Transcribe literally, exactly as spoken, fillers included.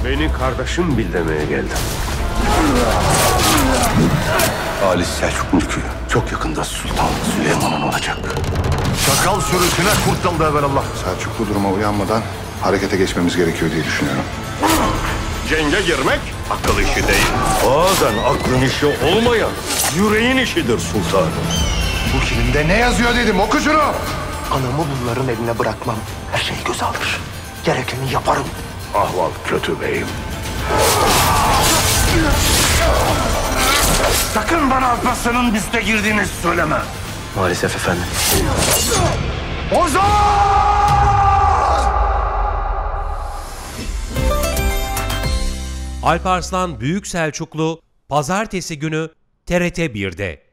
Beni kardeşim bil demeye geldim. Halis Selçuk mülkü çok yakında Sultan Süleyman'ın olacak. Çakal sürüsüne kurt daldı evvelallah. Selçuklu duruma uyanmadan harekete geçmemiz gerekiyor diye düşünüyorum. Cenge girmek akıl işi değil. Bazen aklın işi olmayan yüreğin işidir sultanım. Bu kilimde ne yazıyor dedim, oku şunu! Anamı bunların eline bırakmam. Her şeyi göze alır. Gerekeni yaparım. Ahval kötü beyim. Sakın bana Alparslan'ın büste girdiğini söyleme. Maalesef efendim. Ozan! Alparslan Büyük Selçuklu Pazartesi günü T R T bir'de.